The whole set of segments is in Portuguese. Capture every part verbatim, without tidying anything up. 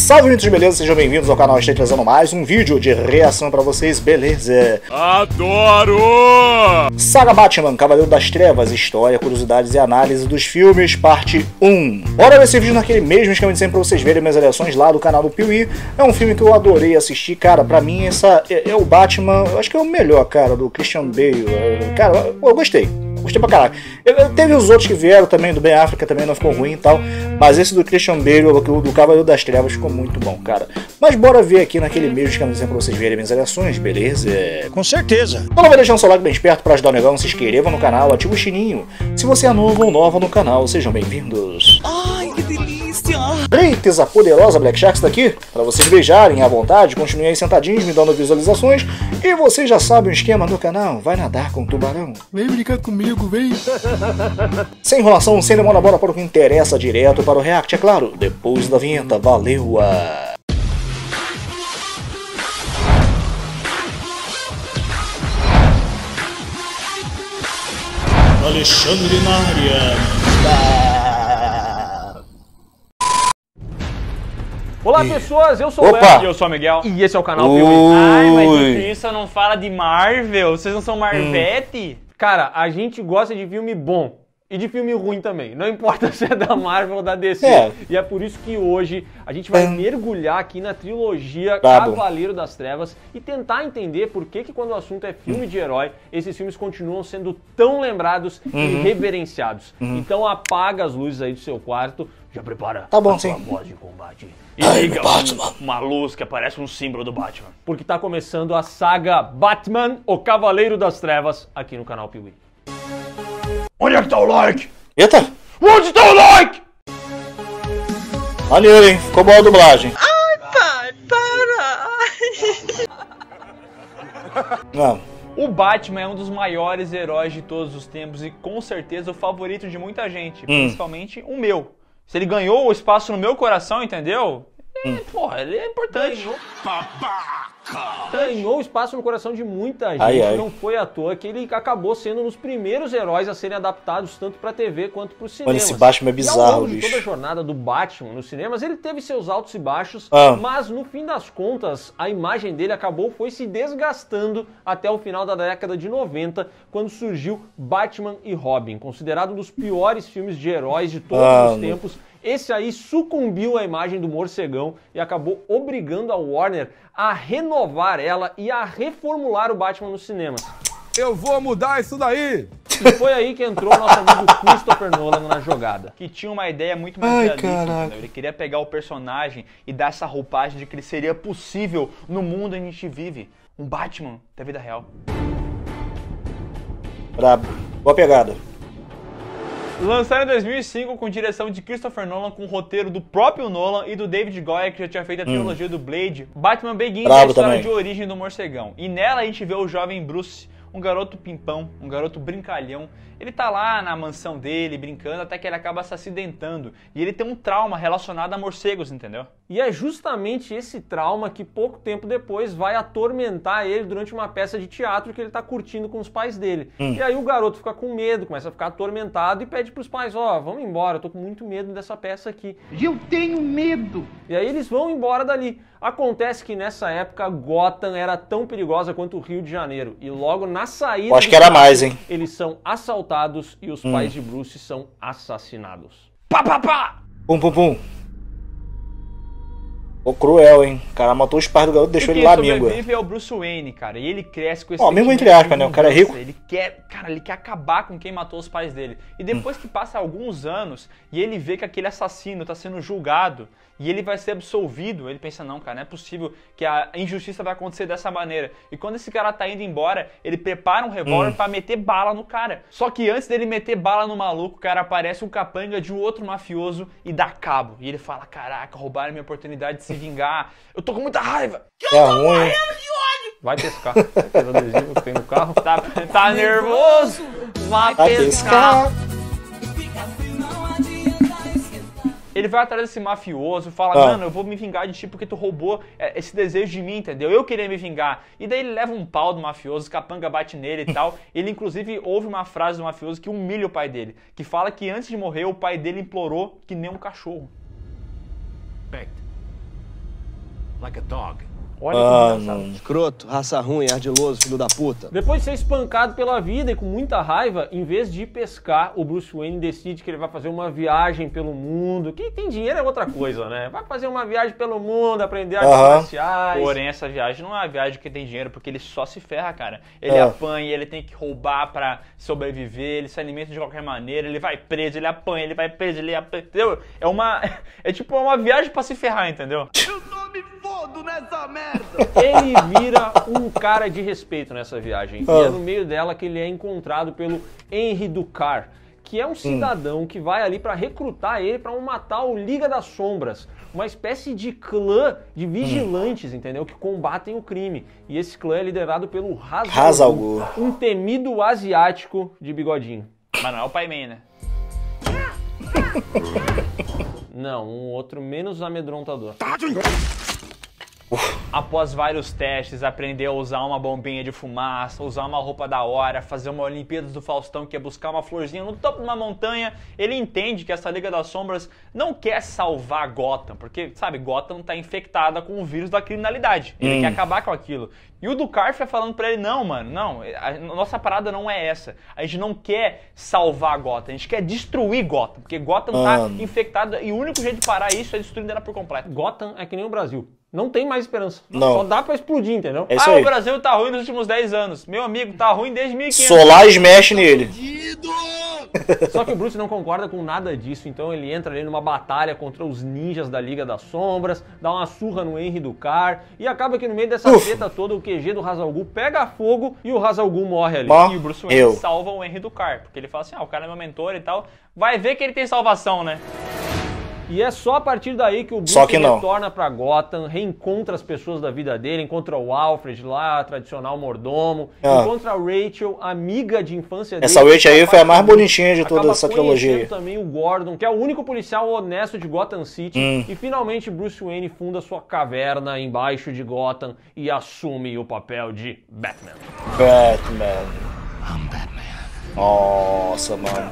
Salve, muitos beleza, sejam bem-vindos ao canal. Estou trazendo mais um vídeo de reação pra vocês, beleza? Adoro! Saga Batman, Cavaleiro das Trevas, história, curiosidades e análise dos filmes, parte um. Bora ver esse vídeo naquele mesmo esquema de sempre pra vocês verem minhas reações lá do canal do Piuí. É um filme que eu adorei assistir, cara, pra mim essa é, é o Batman, eu acho que é o melhor, cara, do Christian Bale. Cara, eu, eu gostei. Gostei pra caralho. Eu, eu, teve os outros que vieram também, do Ben Affleck também não ficou ruim e tal. Mas esse do Christian Bale, do, do Cavaleiro das Trevas, ficou muito bom, cara. Mas bora ver aqui naquele mesmo esquema pra vocês verem minhas reações, beleza? Com certeza. Então não vai deixando seu like bem esperto pra ajudar o negão, se inscreva no canal, ativa o sininho. Se você é novo ou nova no canal, sejam bem-vindos. Ai, que delícia! Eita, a poderosa Black Shark está aqui, para vocês beijarem à vontade, continuem aí sentadinhos, me dando visualizações. E vocês já sabem o esquema do canal, vai nadar com o tubarão. Vem brincar comigo, vem! Sem enrolação, sem demora, bora para o que interessa, direto para o react, é claro, depois da vinheta, valeu! -a. Alexandre na área. Olá pessoas, eu sou Opa. o Léo. E eu sou o Miguel. E esse é o canal Ui. Piuí. Ai, mas o Christian não fala de Marvel? Vocês não são Marvete? Cara, a gente gosta de filme bom e de filme ruim também. Não importa se é da Marvel ou da D C. É. E é por isso que hoje a gente vai É. mergulhar aqui na trilogia Brabo. Cavaleiro das Trevas e tentar entender por que, que quando o assunto é filme de herói, esses filmes continuam sendo tão lembrados e reverenciados. Então apaga as luzes aí do seu quarto, já prepara Tá bom, a sua sim. voz de combate. E liga um, uma luz que aparece um símbolo do Batman. Porque tá começando a saga Batman, o Cavaleiro das Trevas, aqui no canal Piuí. Onde é que tá o like? Eita, Onde tá o like? maneiro, hein? Ficou boa a dublagem. Pai, para! Não, O Batman é um dos maiores heróis de todos os tempos e com certeza o favorito de muita gente, principalmente o meu. Se ele ganhou o espaço no meu coração, entendeu? É, porra, ele é importante. Ganhou espaço no coração de muita gente, Ai, ai. não foi à toa que ele acabou sendo um dos primeiros heróis a serem adaptados tanto pra T V quanto pro cinema. Mano, esse Batman é E ao bizarro, longo de bicho. toda a jornada do Batman nos cinemas, ele teve seus altos e baixos, Ah. mas no fim das contas, a imagem dele acabou foi se desgastando até o final da década de noventa, quando surgiu Batman e Robin, considerado um dos piores filmes de heróis de todos Ah, os tempos. Esse aí sucumbiu à imagem do morcegão e acabou obrigando a Warner a renovar ela e a reformular o Batman nos cinemas. Eu vou mudar isso daí! E foi aí que entrou o nosso amigo Christopher Nolan na jogada. Que tinha uma ideia muito mais Ai, realista, caraca. entendeu? Ele queria pegar o personagem e dar essa roupagem de que ele seria possível no mundo em que a gente vive. Um Batman da vida real. brabo. Boa pegada. Lançado em dois mil e cinco com direção de Christopher Nolan, com o roteiro do próprio Nolan e do David Goyer, que já tinha feito a trilogia do Blade, Batman Begins é a Brabo história também. de origem do morcegão. E nela a gente vê o jovem Bruce, um garoto pimpão, um garoto brincalhão. Ele tá lá na mansão dele, brincando, até que ele acaba se acidentando. E ele tem um trauma relacionado a morcegos, entendeu? E é justamente esse trauma que pouco tempo depois vai atormentar ele durante uma peça de teatro que ele tá curtindo com os pais dele. E aí o garoto fica com medo, começa a ficar atormentado e pede pros pais, ó, oh, vamos embora, eu tô com muito medo dessa peça aqui. Eu tenho medo! E aí eles vão embora dali. Acontece que nessa época Gotham era tão perigosa quanto o Rio de Janeiro. E logo na saída... Eu acho do que era teatro, mais, hein? Eles são assaltados e os pais de Bruce são assassinados. Pá, pá, pá! Pum, pum, pum. Ô, cruel, hein? O cara matou os pais do garoto e deixou E ele quem lá, míngua. sobrevive é o Bruce Wayne, cara. E ele cresce com esse Ó, amigo sentimento entre aspas, de né? O cara é vingança. rico. Ele quer, cara, ele quer acabar com quem matou os pais dele. E depois que passa alguns anos e ele vê que aquele assassino tá sendo julgado e ele vai ser absolvido, ele pensa, não, cara, não é possível que a injustiça vai acontecer dessa maneira. E quando esse cara tá indo embora, ele prepara um revólver pra meter bala no cara. Só que antes dele meter bala no maluco, cara, aparece um capanga de um outro mafioso e dá cabo. E ele fala, caraca, roubaram minha oportunidade de se vingar. Eu tô com muita raiva. É ruim, hein? Vai pescar. Aquele adesivo que tem no carro. Tá, tá nervoso? Vai Vai pescar. pescar. Ele vai atrás desse mafioso, fala, Ah. mano, eu vou me vingar de ti porque tu roubou é, esse desejo de mim, entendeu? Eu queria me vingar. E daí ele leva um pau do mafioso, o capanga bate nele e tal. Ele, inclusive, ouve uma frase do mafioso que humilha o pai dele. Que fala que antes de morrer, o pai dele implorou que nem um cachorro. Aspect. like a dog. Olha Ah, que engraçado. Escroto, raça ruim, ardiloso, filho da puta. Depois de ser espancado pela vida e com muita raiva, em vez de ir pescar, o Bruce Wayne decide que ele vai fazer uma viagem pelo mundo. Quem tem dinheiro é outra coisa, né? Vai fazer uma viagem pelo mundo, aprender artes Aham. marciais. Porém, essa viagem não é uma viagem que tem dinheiro, porque ele só se ferra, cara. Ele É. apanha, ele tem que roubar pra sobreviver, ele se alimenta de qualquer maneira, ele vai preso, ele apanha, ele vai preso, ele apanha, entendeu? É uma... é tipo uma viagem pra se ferrar, entendeu? Eu não me fodo nessa merda! Ele vira um cara de respeito nessa viagem. E é no meio dela que ele é encontrado pelo Henry Ducar, que é um cidadão que vai ali pra recrutar ele pra um matar o Liga das Sombras. Uma espécie de clã de vigilantes, entendeu? Que combatem o crime. E esse clã é liderado pelo Hazal Hazal Ghul, Ghul. um temido asiático de bigodinho. Mas não é o Pai Man, né? Não, um outro menos amedrontador. Após vários testes, aprender a usar uma bombinha de fumaça, usar uma roupa da hora, fazer uma Olimpíadas do Faustão, que é buscar uma florzinha no topo de uma montanha, ele entende que essa Liga das Sombras não quer salvar Gotham, porque, sabe, Gotham tá infectada com o vírus da criminalidade. Ele Hum. quer acabar com aquilo. E o Ducar foi falando pra ele, não, mano, não, a nossa parada não é essa. A gente não quer salvar Gotham, a gente quer destruir Gotham, porque Gotham Mano. tá infectada e o único jeito de parar isso é destruindo ela por completo. Gotham é que nem o Brasil. Não tem mais esperança. Não. Só dá pra explodir, entendeu? É isso Ah, aí. o Brasil tá ruim nos últimos dez anos. Meu amigo, tá ruim desde mil e quinhentos. Solar smash nele. Só que o Bruce não concorda com nada disso, então ele entra ali numa batalha contra os ninjas da Liga das Sombras, dá uma surra no Henry Ducar, e acaba que no meio dessa Uf. treta toda o Q G do Hazal Ghul pega fogo e o Hazal Ghul morre ali. Mó- E o Bruce Wayne Eu. salva o Henry Ducar, porque ele fala assim, ah, o cara é meu mentor e tal, vai ver que ele tem salvação, né? E é só a partir daí que o Bruce Só que não. retorna pra Gotham, reencontra as pessoas da vida dele, encontra o Alfred lá, tradicional mordomo, Ah. encontra a Rachel, amiga de infância dele. Essa Rachel aí que foi a mais acaba- bonitinha de toda acaba essa trilogia aí. conhecendo também o Gordon, que é o único policial honesto de Gotham City. Hum. E finalmente Bruce Wayne funda sua caverna embaixo de Gotham e assume o papel de Batman. Batman. Nossa, mano.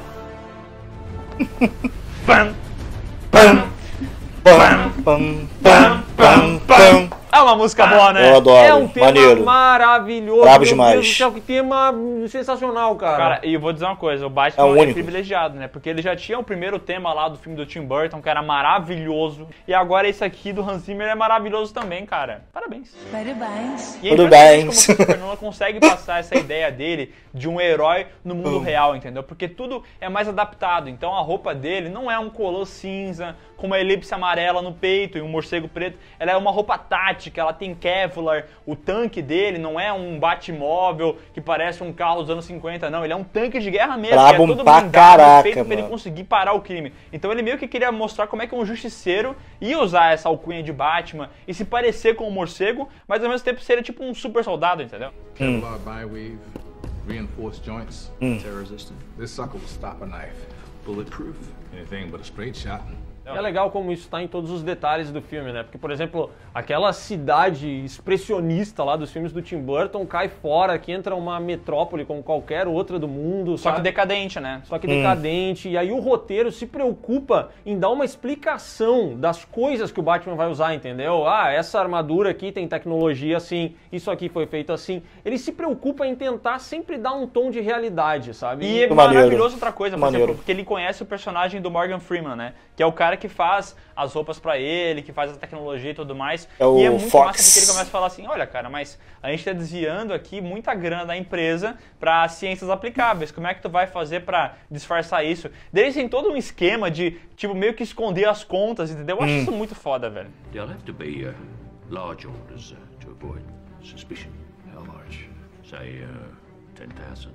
Pam, Pam, pam, pam, pam, pam, pam. é uma música boa, né? Eu adoro. É um tema Maneiro. maravilhoso. Brabo Meu demais. Deus do céu, que tema sensacional, cara. Cara, e eu vou dizer uma coisa, o Batman É o é, único. privilegiado, né? Porque ele já tinha o primeiro tema lá do filme do Tim Burton, que era maravilhoso, e agora esse aqui do Hans Zimmer é maravilhoso também, cara. Parabéns. Parabéns. E é Tudo impressionante bem. como o Christopher Nolan consegue passar essa ideia dele de um herói no mundo real, entendeu? Porque tudo é mais adaptado. Então a roupa dele não é um color cinza com uma elipse amarela no peito e um morcego preto. Ela é uma roupa tática, ela tem Kevlar. O tanque dele não é um Batmóvel que parece um carro dos anos cinquenta, não. Ele é um tanque de guerra mesmo. Brabo que é todo pra blindado, caraca, feito pra ele mano. conseguir parar o crime. Então ele meio que queria mostrar como é que um justiceiro ia usar essa alcunha de Batman e se parecer com o morcego, mas ao mesmo tempo ser tipo um super soldado, entendeu? Kevlar bi-weave, reinforced joints, tear resistant. This sucker will stop a knife. Bulletproof, anything but a straight shot. É legal como isso está em todos os detalhes do filme, né? Porque, por exemplo, aquela cidade expressionista lá dos filmes do Tim Burton cai fora, que entra uma metrópole como qualquer outra do mundo, Só que sabe? decadente, né? Só que decadente. E aí o roteiro se preocupa em dar uma explicação das coisas que o Batman vai usar, entendeu? Ah, essa armadura aqui tem tecnologia assim, isso aqui foi feito assim. Ele se preocupa em tentar sempre dar um tom de realidade, sabe? E é Maneiro. maravilhoso outra coisa, por Maneiro. exemplo, porque ele conhece o personagem do Morgan Freeman, né? Que é o cara que faz as roupas pra ele, que faz a tecnologia e tudo mais. É o e é muito Fox. massa porque ele começa a falar assim, olha cara, mas a gente tá desviando aqui muita grana da empresa pra ciências aplicáveis. Como é que tu vai fazer pra disfarçar isso? Daí eles têm todo um esquema de, tipo, meio que esconder as contas, entendeu? Eu acho isso muito foda, velho. There'll have to be uh, large orders uh, to avoid suspicion. How large? Say, uh, ten thousand.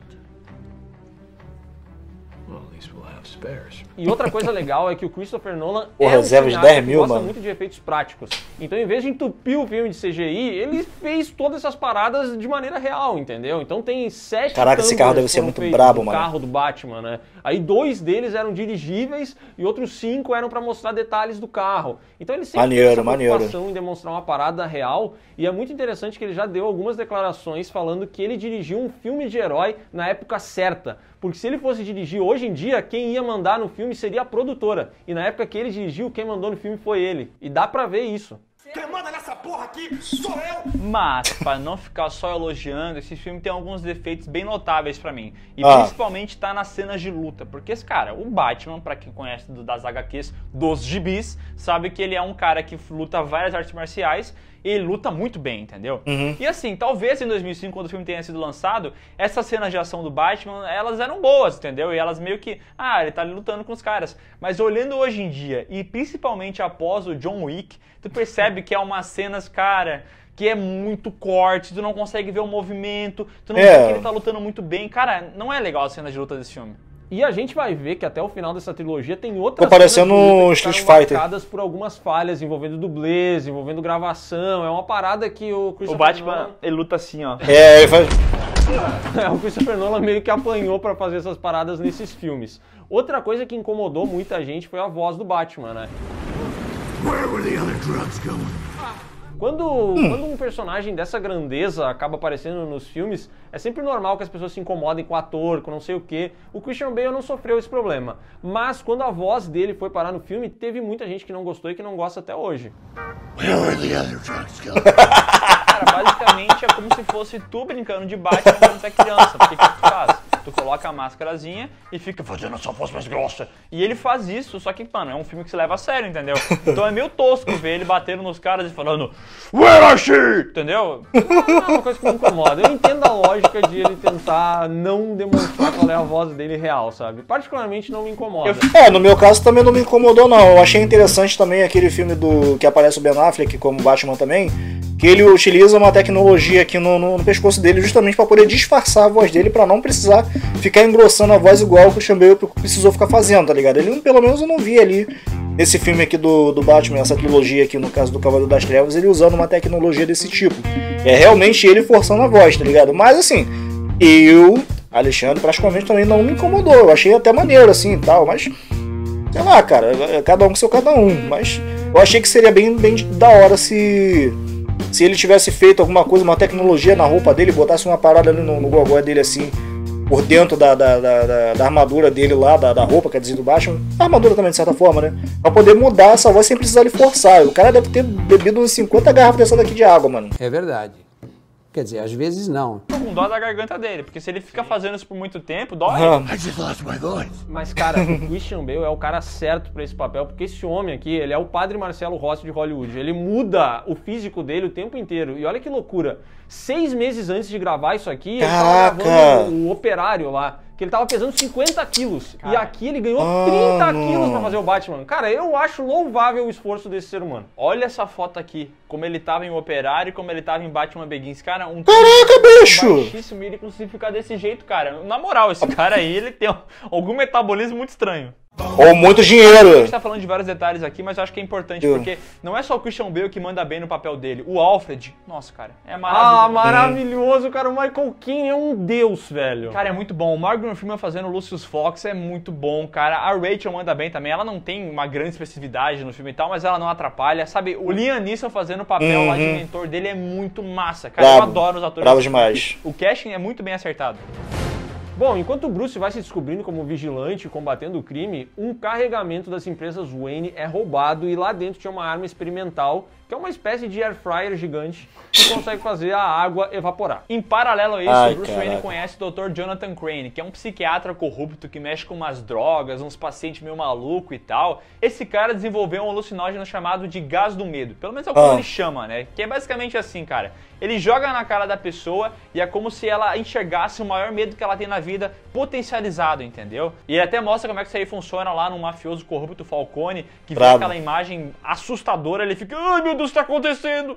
Well, at least we'll have spares. E outra coisa legal é que o Christopher Nolan Porra, é um reserva de cineasta dez que mil, gosta mano. muito de efeitos práticos. Então, em vez de entupir o filme de C G I, ele fez todas essas paradas de maneira real, entendeu? Então tem sete Caraca, esse tangos carro deve que ser foram muito feitos brabo, do mano. carro do Batman, né? Aí dois deles eram dirigíveis e outros cinco eram pra mostrar detalhes do carro. Então ele sempre Maneiro, tem essa maneiro. preocupação em demonstrar uma parada real. E é muito interessante que ele já deu algumas declarações falando que ele dirigiu um filme de herói na época certa. Porque se ele fosse dirigir hoje em dia, quem ia mandar no filme seria a produtora. E na época que ele dirigiu, quem mandou no filme foi ele. E dá pra ver isso. Quem manda nessa porra aqui sou eu! Mas, para não ficar só elogiando, esse filme tem alguns defeitos bem notáveis pra mim. E Ah. principalmente tá nas cenas de luta. Porque, esse cara, o Batman, pra quem conhece do- das agá quês, dos gibis, sabe que ele é um cara que luta várias artes marciais e ele luta muito bem, entendeu? Uhum. E assim, talvez em dois mil e cinco, quando o filme tenha sido lançado, essas cenas de ação do Batman, elas eram boas, entendeu? E elas meio que, ah, ele tá ali lutando com os caras. Mas olhando hoje em dia, e principalmente após o John Wick, tu percebe que é umas cenas, cara, que é muito corte, tu não consegue ver o movimento, tu não É. vê que ele tá lutando muito bem. Cara, não é legal a cena de luta desse filme. E a gente vai ver que até o final dessa trilogia tem outras Ficou parecendo cenas de luta que Street ficaram Fighter. marcadas por algumas falhas envolvendo dublês, envolvendo gravação. É uma parada que o O Christopher Batman, Nolan, ele luta assim, ó. É, ele faz... o Christopher Nolan meio que apanhou pra fazer essas paradas nesses filmes. Outra coisa que incomodou muita gente foi a voz do Batman, né? Where were the other drugs going? Quando, Hum. quando um personagem dessa grandeza acaba aparecendo nos filmes, é sempre normal que as pessoas se incomodem com o ator, com não sei o quê. O Christian Bale não sofreu esse problema. Mas quando a voz dele foi parar no filme, teve muita gente que não gostou e que não gosta até hoje. Where were the other drugs going? Cara, basicamente é como se fosse tu brincando de Batman quando tu é criança. Porque o que tu faz? Tu coloca a máscarazinha e fica fazendo a sua voz mais grossa. E ele faz isso, só que, mano, é um filme que se leva a sério, entendeu? Então é meio tosco ver ele batendo nos caras e falando Where is she? Entendeu? Não é uma coisa que me incomoda. Eu entendo a lógica de ele tentar não demonstrar qual é a voz dele real, sabe? Particularmente não me incomoda. É, no meu caso também não me incomodou, não. Eu achei interessante também aquele filme do que aparece o Ben Affleck como Batman também, que ele utiliza uma tecnologia aqui no, no, no pescoço dele justamente para poder disfarçar a voz dele, para não precisar ficar engrossando a voz igual o Christian Bale precisou ficar fazendo, tá ligado? Ele, pelo menos eu não vi ali nesse filme aqui do, do Batman, essa trilogia aqui, no caso do Cavaleiro das Trevas, ele usando uma tecnologia desse tipo. É realmente ele forçando a voz, tá ligado? Mas assim, eu, Alexandre, praticamente também não me incomodou. Eu achei até maneiro assim e tal, mas sei lá, cara, cada um com seu cada um. Mas eu achei que seria bem, bem da hora se, se ele tivesse feito alguma coisa, uma tecnologia na roupa dele, botasse uma parada ali no, no gogó dele assim, por dentro da, da, da, da, da armadura dele lá, da, da roupa, quer dizer, do Batman. A armadura também, de certa forma, né? Pra poder mudar essa voz sem precisar ele forçar. O cara deve ter bebido uns cinquenta garrafas dessa daqui de água, mano. É verdade. Quer dizer, às vezes não. Tô com dó da garganta dele, porque se ele fica fazendo isso por muito tempo, dói. Aham. I just lost my voice. Mas, cara, o Christian Bale é o cara certo pra esse papel, porque esse homem aqui, ele é o padre Marcelo Rossi de Hollywood. Ele muda o físico dele o tempo inteiro. E olha que loucura. Seis meses antes de gravar isso aqui, ele tava Caraca! gravando o Operário lá, que ele tava pesando cinquenta quilos. E aqui ele ganhou trinta quilos pra fazer o Batman. Cara, eu acho louvável o esforço desse ser humano. Olha essa foto aqui, como ele tava em Operário e como ele tava em Batman Begins. Cara, um Caraca, bicho! baixíssimo e ele conseguiu ficar desse jeito, cara. Na moral, esse cara aí, ele tem algum metabolismo muito estranho. Ou muito A dinheiro. gente tá falando de vários detalhes aqui, mas eu acho que é importante, Eu. porque não é só o Christian Bale que manda bem no papel dele. O Alfred, nossa, cara, é Ah, maravilhoso. maravilhoso, cara. O Michael Keane é um deus, velho. Cara, é muito bom. O Morgan Freeman fazendo o Lucius Fox é muito bom, cara. A Rachel manda bem também. Ela não tem uma grande especificidade no filme e tal, mas ela não atrapalha. Sabe, o Liam Neeson fazendo o papel lá de mentor dele é muito massa, cara. Eu Bravo. adoro os atores. Bravo demais. O casting é muito bem acertado. Bom, enquanto o Bruce vai se descobrindo como vigilante e combatendo o crime, um carregamento das empresas Wayne é roubado e lá dentro tinha uma arma experimental, que é uma espécie de air fryer gigante que consegue fazer a água evaporar. Em paralelo a isso, Ai, o Bruce caraca. Wayne conhece o doutor Jonathan Crane, que é um psiquiatra corrupto que mexe com umas drogas, uns pacientes meio maluco e tal. Esse cara desenvolveu um alucinógeno chamado de gás do medo. Pelo menos é o que Ah. ele chama, né? Que é basicamente assim, cara. Ele joga na cara da pessoa e é como se ela enxergasse o maior medo que ela tem na vida potencializado, entendeu? E ele até mostra como é que isso aí funciona lá no mafioso corrupto Falcone, que vê Bravo. aquela imagem assustadora, ele fica, ai meu Deus, o que tá acontecendo?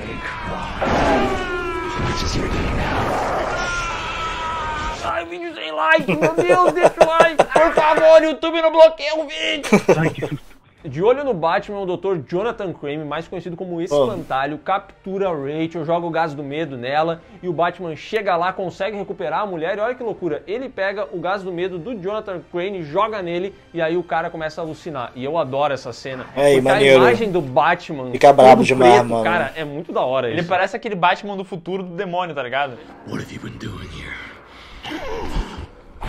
Ai, vídeo sem like, meu Deus, deixa o like. Por favor, YouTube não bloqueia o vídeo. De olho no Batman, o doutor Jonathan Crane, mais conhecido como Espantalho, captura a Rachel, joga o gás do medo nela e o Batman chega lá, consegue recuperar a mulher e olha que loucura, ele pega o gás do medo do Jonathan Crane, joga nele e aí o cara começa a alucinar. E eu adoro essa cena, É, porque maneiro. a imagem do Batman Fica brabo todo demais, preto, mano. cara, é muito da hora Ele isso. parece aquele Batman do futuro do demônio, tá ligado? What have you been doing here?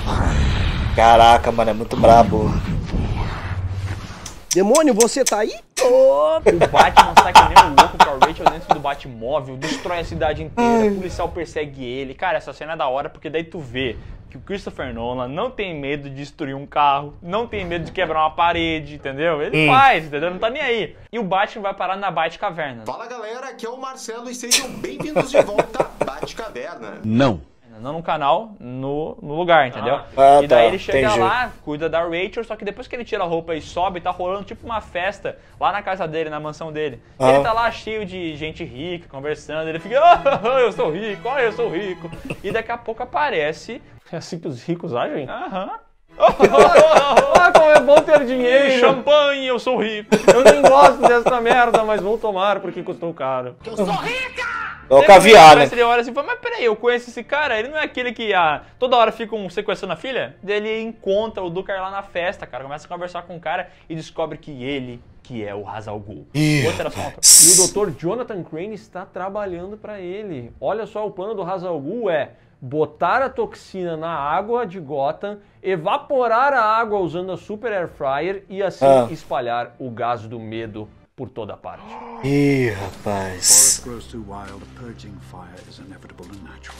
Caraca, mano, é muito brabo. Demônio, você tá aí? O Batman sai que nem um louco com a Rachel dentro do Batmóvel, destrói a cidade inteira, o policial persegue ele. Cara, essa cena é da hora porque daí tu vê que o Christopher Nolan não tem medo de destruir um carro, não tem medo de quebrar uma parede, entendeu? Ele hum. faz, entendeu? Não tá nem aí. E o Batman vai parar na Batcaverna. Fala galera, aqui é o Marcelo e sejam bem-vindos de volta à Batcaverna. Não. Não no canal, no, no lugar, entendeu? Ah, e daí tá, ele chega entendi. lá, cuida da Rachel, só que depois que ele tira a roupa e sobe, tá rolando tipo uma festa lá na casa dele, na mansão dele. Ah. Ele tá lá cheio de gente rica, conversando, ele fica, oh, eu sou rico, oh, eu sou rico. E daqui a pouco aparece... É assim que os ricos agem? Aham. Ah, como é bom ter dinheiro! Champanhe, eu sou rico. Eu nem gosto dessa merda, mas vou tomar porque custou caro. Eu sou rica! É o caviar, né? Ele olha assim e fala, mas peraí, eu conheço esse cara, ele não é aquele que ah, toda hora ficam sequestrando a filha? Daí ele encontra o Ducar lá na festa, cara, começa a conversar com o cara e descobre que ele que é o Ra's al Ghul. Outra só. E o doutor Jonathan Crane está trabalhando para ele. Olha só, o plano do Ra's al Ghul é botar a toxina na água de Gotham, evaporar a água usando a Super Air Fryer e assim ah. espalhar o gás do medo por toda parte. Ih, rapaz. Grows too wild, a purging fire is inevitable and natural.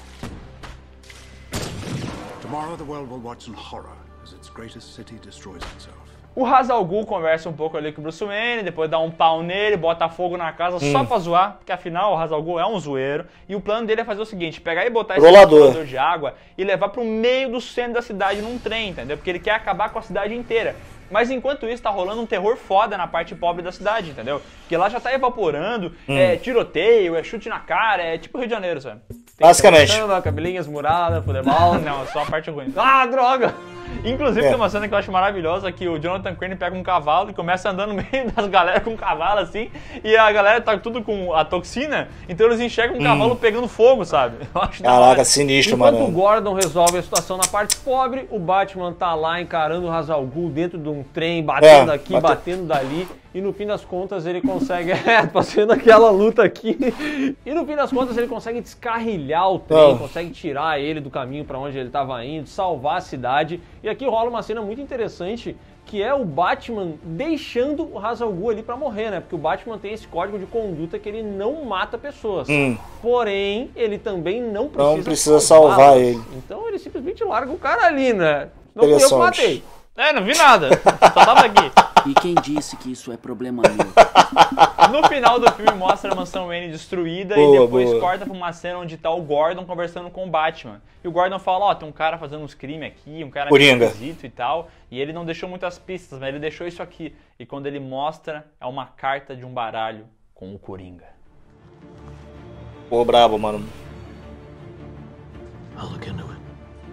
Tomorrow the world will watch in horror as its greatest city destroys itself. O Ra's al Ghul conversa um pouco ali com o Bruce Wayne, depois dá um pau nele, bota fogo na casa hum. só pra zoar, porque afinal o Ra's al Ghul é um zoeiro, e o plano dele é fazer o seguinte, pegar e botar esse controlador de água e levar pro meio do centro da cidade num trem, entendeu? Porque ele quer acabar com a cidade inteira. Mas enquanto isso, tá rolando um terror foda na parte pobre da cidade, entendeu? Porque lá já tá evaporando, hum. é tiroteio, é chute na cara, é tipo Rio de Janeiro, sabe? Tem basicamente. Samba, cabelinhas muradas, futebol, não, só a parte ruim. Ah, droga! Inclusive é. tem uma cena que eu acho maravilhosa, que o Jonathan Crane pega um cavalo e começa andando no meio das galera com um cavalo assim, e a galera tá tudo com a toxina, então eles enxergam um hum. cavalo pegando fogo, sabe? Eu acho Caraca, sinistro, Enquanto mano. Enquanto o Gordon resolve a situação na parte pobre, o Batman tá lá encarando o Ra's al Ghul dentro de um trem, batendo é, aqui, bate... batendo dali, e no fim das contas ele consegue, é, fazendo aquela luta aqui, e no fim das contas ele consegue descarrilhar o trem, oh. consegue tirar ele do caminho pra onde ele tava indo, salvar a cidade, e aqui rola uma cena muito interessante, que é o Batman deixando o Ra's al Ghul ali pra morrer, né? Porque o Batman tem esse código de conduta que ele não mata pessoas. Hum. Porém, ele também não precisa, não precisa salvar ele. Então ele simplesmente larga o cara ali, né? Não fui eu que matei. É, não vi nada. Só tava aqui. E quem disse que isso é problema meu? No final do filme mostra a mansão Wayne destruída boa, e depois boa. corta pra uma cena onde tá o Gordon conversando com o Batman. E o Gordon fala, ó, oh, tem um cara fazendo uns crimes aqui, um cara esquisito e tal. E ele não deixou muitas pistas, mas ele deixou isso aqui. E quando ele mostra, é uma carta de um baralho com o Coringa. Pô, brabo, mano. I'll look into it.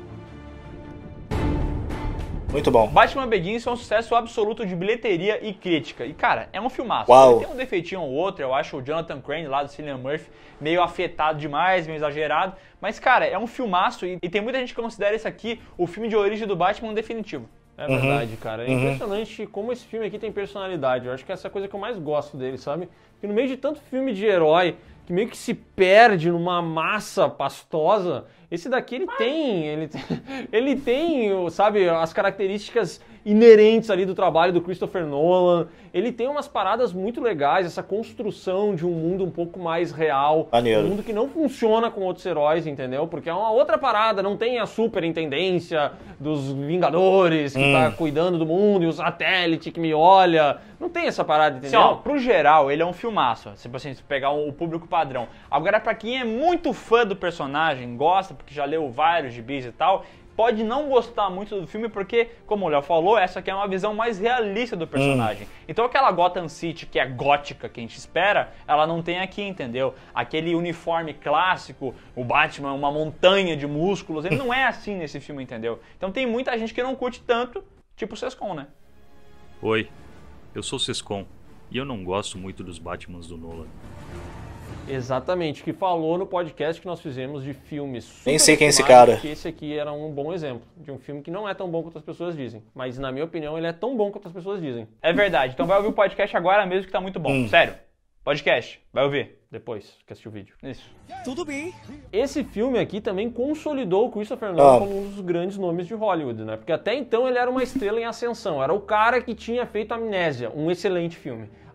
Muito bom. Batman Begins é um sucesso absoluto de bilheteria e crítica. E, cara, é um filmaço. Uau. Ele tem um defeitinho ou outro, eu acho o Jonathan Crane lá do Cillian Murphy meio afetado demais, meio exagerado. Mas, cara, é um filmaço e, e tem muita gente que considera esse aqui o filme de origem do Batman definitivo. É verdade, uhum. cara. É uhum. impressionante como esse filme aqui tem personalidade. Eu acho que essa é a coisa que eu mais gosto dele, sabe? Porque no meio de tanto filme de herói que meio que se perde numa massa pastosa, esse daqui ele tem, ele tem, ele tem, sabe, as características inerentes ali do trabalho do Christopher Nolan. Ele tem umas paradas muito legais, essa construção de um mundo um pouco mais real. Maneiro. Um mundo que não funciona com outros heróis, entendeu? Porque é uma outra parada, não tem a superintendência dos Vingadores que hum. tá cuidando do mundo e o satélite que me olha. Não tem essa parada, entendeu? Assim, ó, pro geral, ele é um filmaço, tipo assim, se pegar o público padrão. Agora, pra quem é muito fã do personagem, gosta, porque já leu vários gibis e tal, pode não gostar muito do filme porque, como o Léo falou, essa aqui é uma visão mais realista do personagem. Hum. Então aquela Gotham City que é gótica que a gente espera, ela não tem aqui, entendeu? Aquele uniforme clássico, o Batman, uma montanha de músculos, ele não é assim nesse filme, entendeu? Então tem muita gente que não curte tanto, tipo o Sescon, né? Oi, eu sou o Sescon e eu não gosto muito dos Batmans do Nolan. Exatamente, que falou no podcast que nós fizemos de filmes. Nem sei quem é esse cara. Que esse aqui era um bom exemplo de um filme que não é tão bom quanto as pessoas dizem. Mas, na minha opinião, ele é tão bom quanto as pessoas dizem. É verdade. Então vai ouvir o podcast agora mesmo que tá muito bom. Hum. Sério. Podcast. Vai ouvir. Depois que assistir o vídeo. Isso. Tudo bem. Esse filme aqui também consolidou o Christopher Nolan ah. como um dos grandes nomes de Hollywood, né? Porque até então ele era uma estrela em ascensão. Era o cara que tinha feito Amnésia, um excelente filme.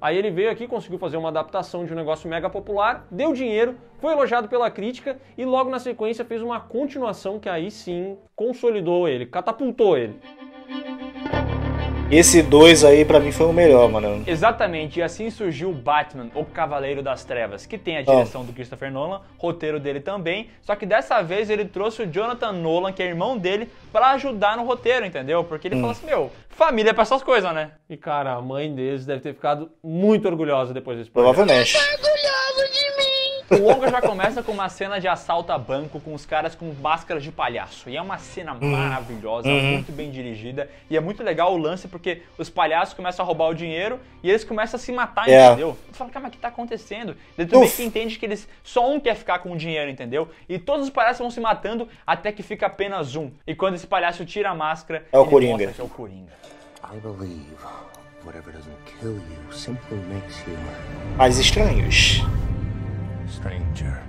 Aí ele veio aqui, conseguiu fazer uma adaptação de um negócio mega popular, deu dinheiro, foi elogiado pela crítica e logo na sequência fez uma continuação que aí sim consolidou ele, catapultou ele. Esse dois aí pra mim foi o melhor, mano. Exatamente, e assim surgiu o Batman, o Cavaleiro das Trevas, que tem a direção oh. do Christopher Nolan, roteiro dele também, só que dessa vez ele trouxe o Jonathan Nolan, que é irmão dele, pra ajudar no roteiro, entendeu? Porque ele hum. falou assim, meu, família é pra essas coisas, né? E cara, a mãe deles deve ter ficado muito orgulhosa depois desse projeto. Provavelmente. O longa já começa com uma cena de assalto a banco com os caras com máscaras de palhaço. E é uma cena uhum. maravilhosa, uhum. muito bem dirigida. E é muito legal o lance porque os palhaços começam a roubar o dinheiro e eles começam a se matar, é. entendeu? Tu fala, cara, mas o que tá acontecendo? Daí tu meio que entende que eles só um quer ficar com o dinheiro, entendeu? E todos os palhaços vão se matando até que fica apenas um. E quando esse palhaço tira a máscara, é o Coringa. Que é o Coringa. I believe whatever doesn't kill you simply makes you mais estranhos. Stranger.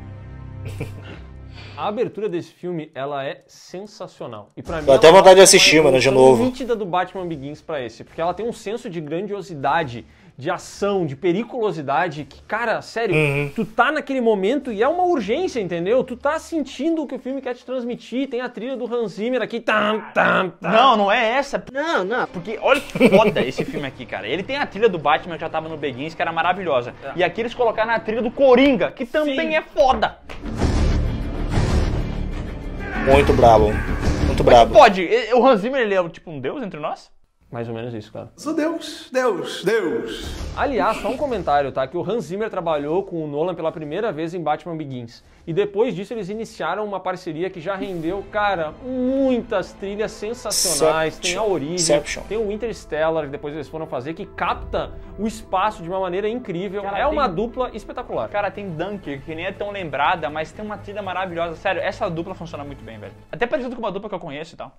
A abertura desse filme, ela é sensacional. E pra mim, dá até vontade de assistir, mano, de novo. É nítida do Batman Begins pra esse, porque ela tem um senso de grandiosidade, de ação, de periculosidade, que, cara, sério, uhum. tu tá naquele momento e é uma urgência, entendeu? Tu tá sentindo o que o filme quer te transmitir, tem a trilha do Hans Zimmer aqui, tam, tam, tam. Não, não é essa. Não, não. Porque olha que foda esse filme aqui, cara. Ele tem a trilha do Batman, que já tava no Begins, que era maravilhosa. É. E aqui eles colocaram a trilha do Coringa, que também Sim. é foda. Muito brabo, muito brabo. Pode, o Hans Zimmer, ele é tipo um deus entre nós? Mais ou menos isso, cara. Sou Deus, Deus, Deus. Aliás, só um comentário, tá? Que o Hans Zimmer trabalhou com o Nolan pela primeira vez em Batman Begins. E depois disso eles iniciaram uma parceria que já rendeu, cara, muitas trilhas sensacionais. Tem a Origem, Inception. Tem o Interstellar, que depois eles foram fazer, que capta o espaço de uma maneira incrível. Cara, é uma tem... dupla espetacular. Cara, tem Dunkirk, que nem é tão lembrada, mas tem uma trilha maravilhosa. Sério, essa dupla funciona muito bem, velho. Até parecido com uma dupla que eu conheço e tal.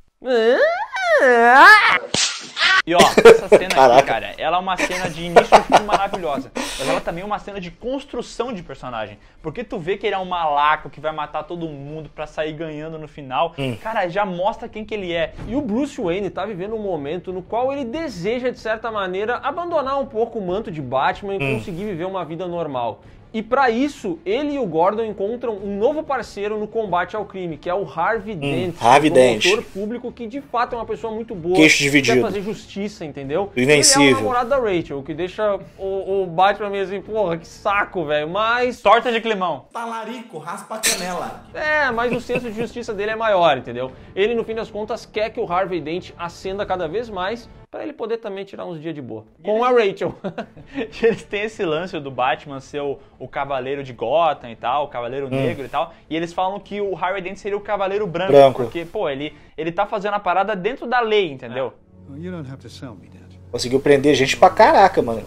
E ó, essa cena Caraca. aqui, cara, ela é uma cena de início de filme maravilhosa. Mas ela também é uma cena de construção de personagem. Porque tu vê que ele é um malaco que vai matar todo mundo pra sair ganhando no final. Hum. Cara, já mostra quem que ele é. E o Bruce Wayne tá vivendo um momento no qual ele deseja, de certa maneira, abandonar um pouco o manto de Batman e hum. conseguir viver uma vida normal. E pra isso, ele e o Gordon encontram um novo parceiro no combate ao crime, que é o Harvey Dent, hum, Harvey um Dent. promotor público que de fato é uma pessoa muito boa, Queixo dividido. quer fazer justiça, entendeu? Invencível. Ele é o namorado da Rachel, o que deixa o, o Batman meio assim, porra, que saco, velho, mas... Torta de climão. Talarico, raspa a canela. É, mas o senso de justiça dele é maior, entendeu? Ele, no fim das contas, quer que o Harvey Dent ascenda cada vez mais, pra ele poder também tirar uns dias de boa. Com a Rachel. Eles têm esse lance do Batman ser o, o cavaleiro de Gotham e tal, o cavaleiro hum. negro e tal. E eles falam que o Harvey Dent seria o cavaleiro branco. branco. Porque, pô, ele, ele tá fazendo a parada dentro da lei, entendeu? Conseguiu prender gente pra caraca, mano.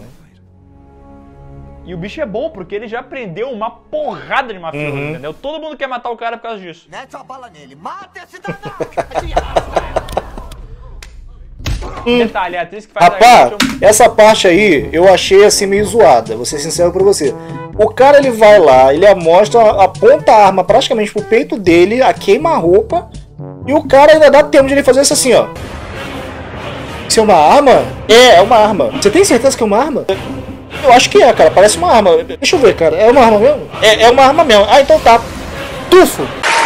E o bicho é bom, porque ele já prendeu uma porrada de mafioso, uhum. entendeu? Todo mundo quer matar o cara por causa disso. Mete a bala nele, mata esse danado! Hum. Detalhe, a atriz que faz Rapaz, a Rachel... essa parte aí eu achei assim meio zoada, vou ser sincero pra você. O cara, ele vai lá, ele mostra, aponta a arma praticamente pro peito dele, a queima-roupa, e o cara ainda dá tempo de ele fazer isso assim, ó. Isso é uma arma? É, é uma arma. Você tem certeza que é uma arma? Eu acho que é, cara, parece uma arma. Deixa eu ver, cara, é uma arma mesmo? É, é uma arma mesmo. Ah, então tá. Tufo!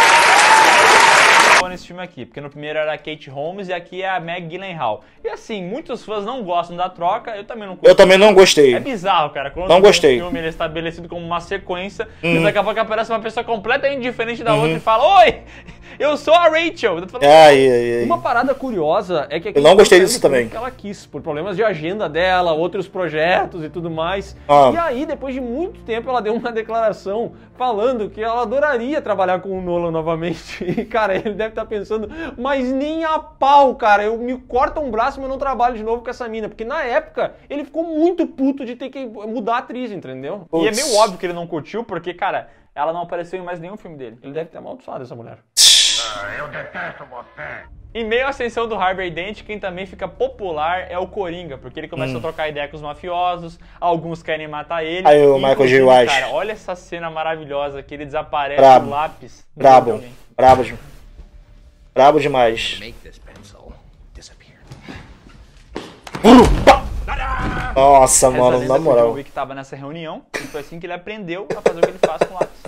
Nesse filme aqui, porque no primeiro era a Kate Holmes e aqui é a Meg Gyllenhaal. E assim, muitos fãs não gostam da troca, eu também não gostei. Eu também não gostei. É bizarro, cara. Quando não gostei. O filme ele é estabelecido como uma sequência, uhum. e daqui a pouco aparece uma pessoa completamente diferente da uhum. outra e fala: Oi, eu sou a Rachel. Eu tô falando, ai, ai, ai. Uma parada curiosa é que aqui eu não gostei disso também. Que ela quis, por problemas de agenda dela, outros projetos e tudo mais. Ah. E aí, depois de muito tempo, ela deu uma declaração falando que ela adoraria trabalhar com o Nolan novamente. E, cara, ele deve estar pensando, mas nem a pau, cara, eu me corta um braço, mas eu não trabalho de novo com essa mina. Porque na época, ele ficou muito puto de ter que mudar a atriz, entendeu? Puts. E é meio óbvio que ele não curtiu, porque, cara, ela não apareceu em mais nenhum filme dele. Ele deve ter amaldiçoado essa mulher. Eu detesto você. Em meio à ascensão do Harvey Dent, quem também fica popular é o Coringa, porque ele começa hum. a trocar ideia com os mafiosos, alguns querem matar ele. Aí o Michael J. White. Cara, olha essa cena maravilhosa que ele desaparece brabo. no lápis. Brabo, brabo, brabo demais. Nossa, Reza a mano, lenda na que o moral. John Wick tava nessa reunião e foi assim que ele aprendeu a fazer o que ele faz com o lápis.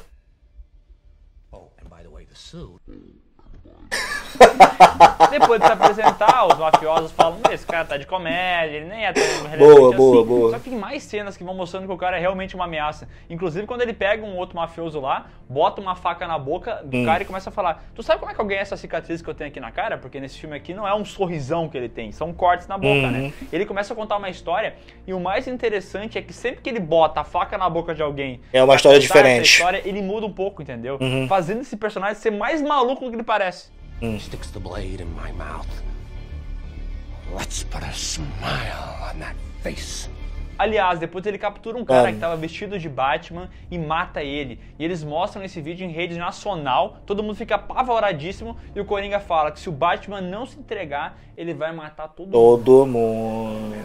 Depois de se apresentar, os mafiosos falam: esse cara tá de comédia, ele nem é tão relevante Boa, assim. boa, boa. Só que tem mais cenas que vão mostrando que o cara é realmente uma ameaça. Inclusive, quando ele pega um outro mafioso lá, bota uma faca na boca do Hum. cara e começa a falar: tu sabe como é que eu ganhei essa cicatriz que eu tenho aqui na cara? Porque nesse filme aqui não é um sorrisão que ele tem, são cortes na boca, Uhum. né? Ele começa a contar uma história e o mais interessante é que sempre que ele bota a faca na boca de alguém... É uma pra história contar essa diferente. história, ele muda um pouco, entendeu? Uhum. Fazendo esse personagem ser mais maluco do que ele parece. Sticks the blade in my mouth. Let's put a smile on that face. Aliás, depois ele captura um cara Ah. que estava vestido de Batman e mata ele. E eles mostram esse vídeo em rede nacional, todo mundo fica apavoradíssimo e o Coringa fala que se o Batman não se entregar, ele vai matar todo mundo. Todo mundo.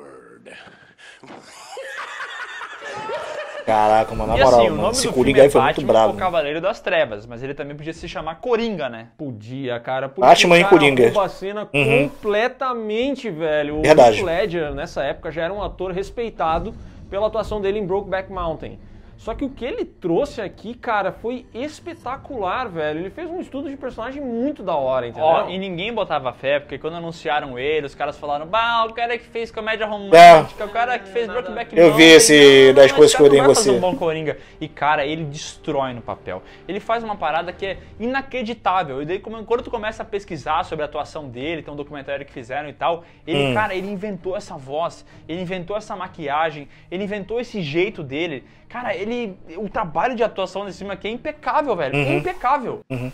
Caraca, mano, na E assim, moral, o mano, nome esse do Coringa filme aí é foi muito Batman, bravo. o Cavaleiro das Trevas, mas ele também podia se chamar Coringa, né? Podia, cara. Porque Batman o e cara Coringa. rouba a cena Uhum. completamente, velho. O Verdade. Heath Ledger, nessa época, já era um ator respeitado pela atuação dele em Brokeback Mountain. Só que o que ele trouxe aqui, cara, foi espetacular, velho. Ele fez um estudo de personagem muito da hora, entendeu? Ó, e ninguém botava fé, porque quando anunciaram ele, os caras falaram: bah, o cara que fez comédia romântica, o cara que fez Brokeback Eu Mountain, vi esse não, das esse coisas que cara eu dei em não vai fazer você. um bom Coringa. E, cara, ele destrói no papel. Ele faz uma parada que é inacreditável. E daí, como- quando tu começa a pesquisar sobre a atuação dele, tem um documentário que fizeram e tal, ele, Hum. cara, ele inventou essa voz, ele inventou essa maquiagem, ele inventou esse jeito dele. Cara, ele... O trabalho de atuação desse filme aqui é impecável, velho. Uhum. É impecável. Uhum.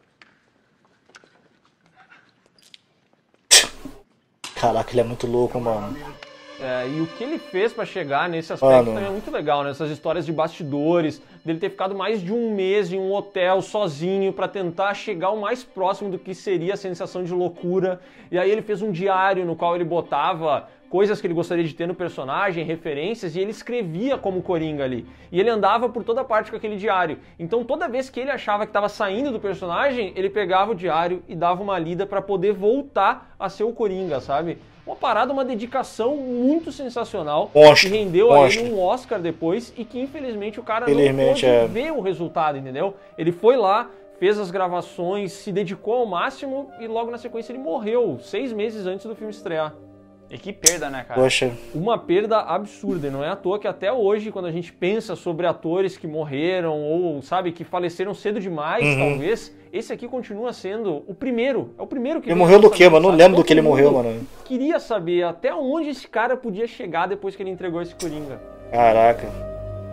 Caraca, ele é muito louco, mano. É, e o que ele fez pra chegar nesse aspecto Mano. também é muito legal, né? Essas histórias de bastidores, dele ter ficado mais de um mês em um hotel sozinho pra tentar chegar o mais próximo do que seria a sensação de loucura. E aí ele fez um diário no qual ele botava coisas que ele gostaria de ter no personagem, referências, e ele escrevia como Coringa ali. E ele andava por toda parte com aquele diário. Então toda vez que ele achava que estava saindo do personagem, ele pegava o diário e dava uma lida pra poder voltar a ser o Coringa, sabe? Uma parada, uma dedicação muito sensacional, Monstro, que rendeu monstro. a ele um Oscar depois e que infelizmente o cara Infelizmente, não pôde é. ver o resultado, entendeu? Ele foi lá, fez as gravações, se dedicou ao máximo e logo na sequência ele morreu, seis meses antes do filme estrear. E que perda, né, cara? Poxa. Uma perda absurda, e não é à toa que até hoje, quando a gente pensa sobre atores que morreram ou, sabe, que faleceram cedo demais, Uhum. talvez, esse aqui continua sendo o primeiro. É o primeiro que Ele vem morreu na do nossa quê, mente, mano? Não sabe? lembro do Todo que ele mundo morreu, mano. Queria saber até onde esse cara podia chegar depois que ele entregou esse Coringa. Caraca.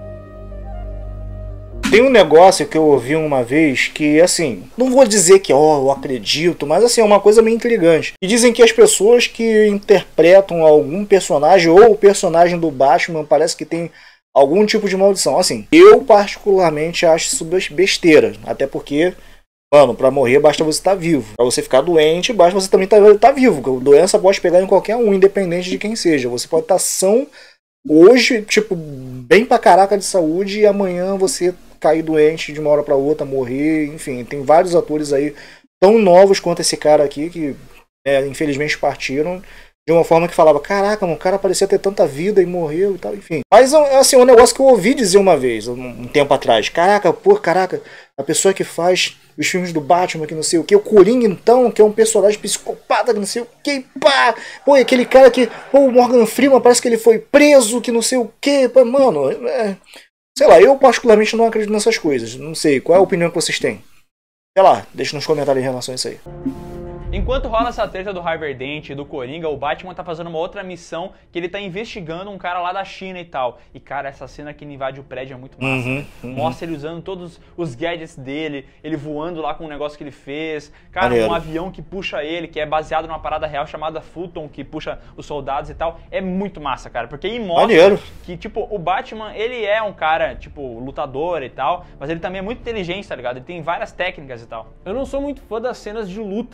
Tem um negócio que eu ouvi uma vez que, assim, não vou dizer que, ó, eu acredito, mas, assim, é uma coisa meio intrigante. E dizem que as pessoas que interpretam algum personagem ou o personagem do Batman parece que tem algum tipo de maldição. Assim, eu particularmente acho isso besteira, até porque... Mano, pra morrer basta você estar vivo. Pra você ficar doente, basta você também estar tá vivo. A doença pode pegar em qualquer um, independente de quem seja. Você pode estar são hoje, tipo, bem pra caraca de saúde, e amanhã você cair doente de uma hora pra outra, morrer. Enfim, tem vários atores aí tão novos quanto esse cara aqui, que é, infelizmente partiram de uma forma que falava: caraca, mano, o cara parecia ter tanta vida e morreu e tal, enfim. Mas, assim, um negócio que eu ouvi dizer uma vez, um, um tempo atrás: caraca, pô, caraca, a pessoa que faz os filmes do Batman, que não sei o que, o Coringa, então, que é um personagem psicopata, que não sei o que, pá, pô, e aquele cara que, pô, o Morgan Freeman, parece que ele foi preso, que não sei o que, mano, é, sei lá, eu particularmente não acredito nessas coisas, não sei, qual é a opinião que vocês têm? Sei lá, deixa nos comentários em relação a isso aí. Enquanto rola essa treta do Harvey Dent e do Coringa, o Batman tá fazendo uma outra missão que ele tá investigando um cara lá da China e tal. E, cara, essa cena que ele invade o prédio é muito massa. Uhum, né? uhum. Mostra ele usando todos os gadgets dele, ele voando lá com um negócio que ele fez. Cara, Maneiro. um avião que puxa ele, que é baseado numa parada real chamada Fulton, que puxa os soldados e tal. É muito massa, cara, porque aí mostra Maneiro. que, tipo, o Batman, ele é um cara, tipo, lutador e tal, mas ele também é muito inteligente, tá ligado? Ele tem várias técnicas e tal. Eu não sou muito fã das cenas de luta dessa trilogia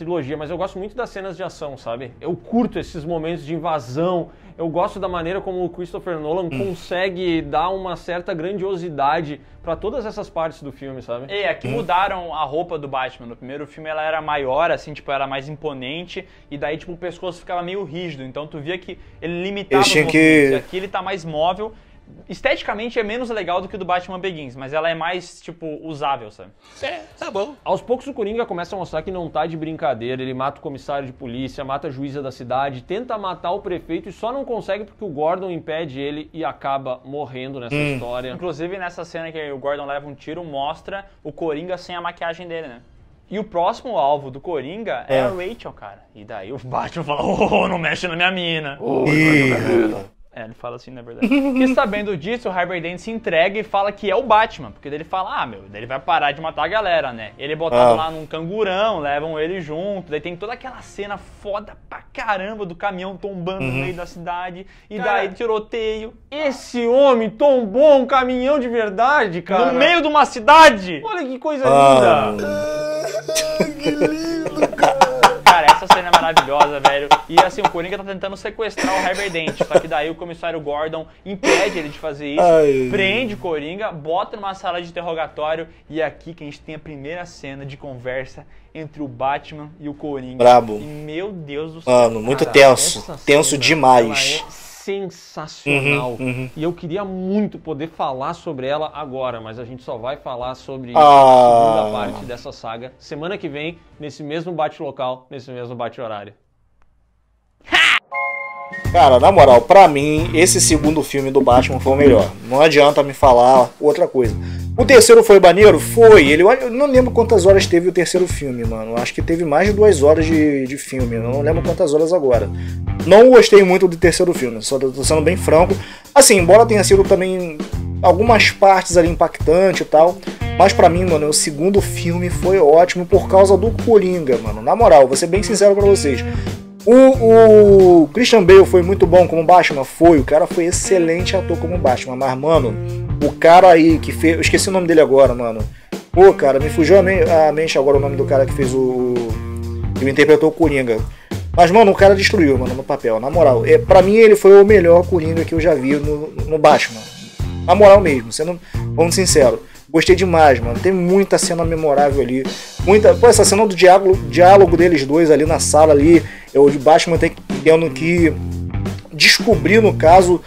trilogia, mas eu gosto muito das cenas de ação, sabe? Eu curto esses momentos de invasão, eu gosto da maneira como o Christopher Nolan hum. consegue dar uma certa grandiosidade pra todas essas partes do filme, sabe? É, aqui hum. mudaram a roupa do Batman. No primeiro filme ela era maior, assim, tipo, era mais imponente, e daí, tipo, o pescoço ficava meio rígido, então tu via que ele limitava os movimentos. Que... Aqui ele tá mais móvel. Esteticamente é menos legal do que o do Batman Begins, mas ela é mais, tipo, usável, sabe? É, tá bom. Aos poucos o Coringa começa a mostrar que não tá de brincadeira, ele mata o comissário de polícia, mata a juíza da cidade, tenta matar o prefeito e só não consegue porque o Gordon impede ele e acaba morrendo nessa hum. história. Inclusive nessa cena que o Gordon leva um tiro, mostra o Coringa sem a maquiagem dele, né? E o próximo alvo do Coringa é, é a Rachel, cara. E daí o Batman fala, oh, não mexe na minha mina. Oh, É, ele fala assim, na verdade. E sabendo disso, o Harvey Dent se entrega e fala que é o Batman. Porque daí ele fala, ah, meu, daí ele vai parar de matar a galera, né? Ele é botado ah. lá num cangurão, levam ele junto. Daí tem toda aquela cena foda pra caramba do caminhão tombando uhum. no meio da cidade. E cara, daí tiroteio. Esse homem tombou um caminhão de verdade, cara. No meio de uma cidade! Olha que coisa ah. linda! Que lindo, cara! Cara, essa cena é maravilhosa, velho. E assim, o Coringa tá tentando sequestrar o Harvey Dent. Só que daí o comissário Gordon impede ele de fazer isso, Ai. prende o Coringa, bota numa sala de interrogatório. E é aqui que a gente tem a primeira cena de conversa entre o Batman e o Coringa. Brabo. E meu Deus do céu. Mano, muito cara, tenso. Tenso cena, demais. Sensacional. Uhum, uhum. E eu queria muito poder falar sobre ela agora, mas a gente só vai falar sobre ah. a segunda parte dessa saga semana que vem, nesse mesmo bate-local, nesse mesmo bate-horário. Cara, na moral, pra mim, esse segundo filme do Batman foi o melhor. Não adianta me falar outra coisa. O terceiro foi maneiro? Foi. Ele, eu não lembro quantas horas teve o terceiro filme, mano. Acho que teve mais de duas horas de, de filme. Eu não lembro quantas horas agora. Não gostei muito do terceiro filme, só tô sendo bem franco. Assim, embora tenha sido também algumas partes ali impactantes e tal, mas pra mim, mano, o segundo filme foi ótimo por causa do Coringa, mano. Na moral, vou ser bem sincero pra vocês. O, o Christian Bale foi muito bom como Batman? Foi, o cara foi excelente ator como Batman, mas, mano, o cara aí que fez... Eu esqueci o nome dele agora, mano. Pô, cara, me fugiu a, me... a mente agora o nome do cara que fez o... que interpretou o Coringa. Mas, mano, o cara destruiu, mano, no papel, na moral. É, pra mim, ele foi o melhor Coringa que eu já vi no, no Batman. Na moral mesmo, sendo, vamos sincero. Gostei demais, mano. Tem muita cena memorável ali. Muita... Pô, essa cena do diálogo, diálogo deles dois ali na sala ali. É o de Batman tem que, tendo que descobrir, no caso,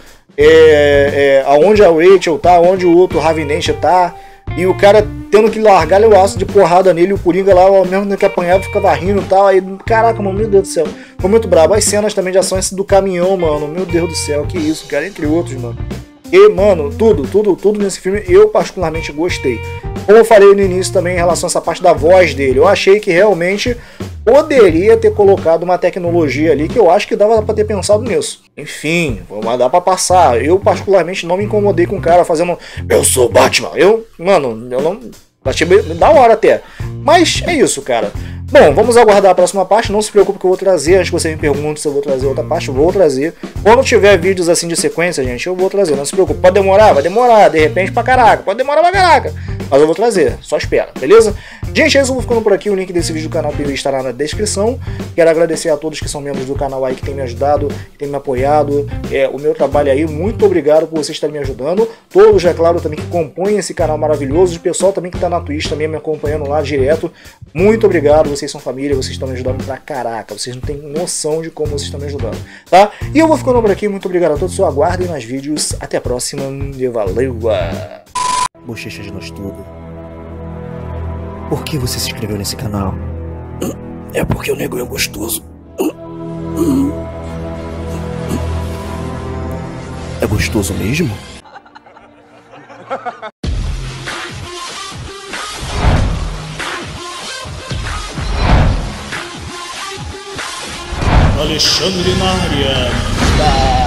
é, é, aonde a Rachel tá, aonde o outro Harvey Dent tá. E o cara tendo que largar o aço de porrada nele. E o Coringa lá, ao mesmo tempo que apanhava, ficava rindo e tal. Aí, caraca, mano, meu Deus do céu. Foi muito brabo. As cenas também de ação, esse do caminhão, mano. Meu Deus do céu, que isso, cara. Entre outros, mano. E, mano, tudo, tudo, tudo nesse filme eu particularmente gostei. Como eu falei no início também em relação a essa parte da voz dele, eu achei que realmente poderia ter colocado uma tecnologia ali que eu acho que dava pra ter pensado nisso. Enfim, vamos dar pra passar. Eu particularmente não me incomodei com o cara fazendo eu sou Batman. Eu, mano, eu não... Achei da hora até. Mas é isso, cara. Bom, vamos aguardar a próxima parte. Não se preocupe que eu vou trazer. Antes que você me pergunte se eu vou trazer outra parte, eu vou trazer. Quando tiver vídeos assim de sequência, gente, eu vou trazer. Não se preocupe. Pode demorar? Vai demorar. De repente pra caraca. Pode demorar pra caraca. Mas eu vou trazer. Só espera, beleza? Gente, é isso. Eu vou ficando por aqui. O link desse vídeo do canal P V estará na descrição. Quero agradecer a todos que são membros do canal aí, que tem me ajudado, que tem me apoiado. É, o meu trabalho aí. Muito obrigado por vocês estarem me ajudando. Todos, é claro, também que compõem esse canal maravilhoso. O pessoal também que tá na Twitch, também me acompanhando lá direto. Muito obrigado. Vocês são família. Vocês estão me ajudando pra caraca. Vocês não têm noção de como vocês estão me ajudando, tá? E eu vou ficando por aqui. Muito obrigado a todos. Só aguardem mais vídeos. Até a próxima. E valeu! Bochecha de nós tudo. Por que você se inscreveu nesse canal? É porque o nego é gostoso. É gostoso mesmo? Alexandre na área.